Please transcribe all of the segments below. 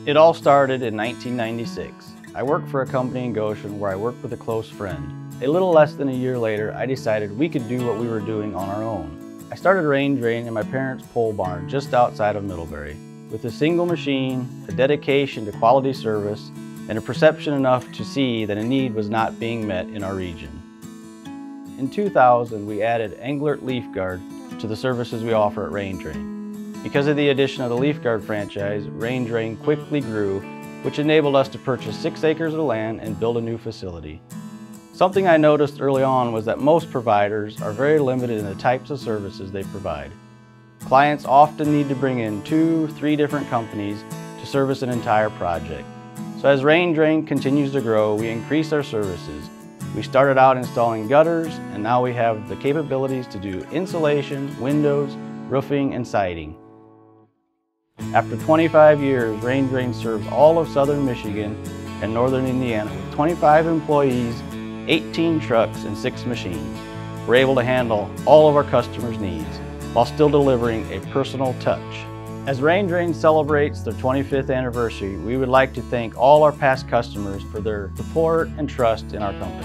It all started in 1996. I worked for a company in Goshen where I worked with a close friend. A little less than a year later, I decided we could do what we were doing on our own. I started Rain Drain in my parents' pole barn just outside of Middlebury. With a single machine, a dedication to quality service, and a perception enough to see that a need was not being met in our region. In 2000, we added Englert Leaf Guard to the services we offer at Rain Drain. Because of the addition of the Leaf Guard franchise, Rain Drain quickly grew, which enabled us to purchase 6 acres of land and build a new facility. Something I noticed early on was that most providers are very limited in the types of services they provide. Clients often need to bring in 2-3 different companies to service an entire project. So as Rain Drain continues to grow, we increase our services. We started out installing gutters, and now we have the capabilities to do insulation, windows, roofing, and siding. After 25 years, Rain Drain serves all of southern Michigan and northern Indiana with 25 employees, 18 trucks, and 6 machines. We're able to handle all of our customers' needs while still delivering a personal touch. As Rain Drain celebrates their 25th anniversary, we would like to thank all our past customers for their support and trust in our company.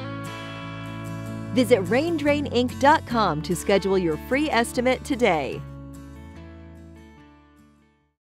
Visit raindraininc.com to schedule your free estimate today.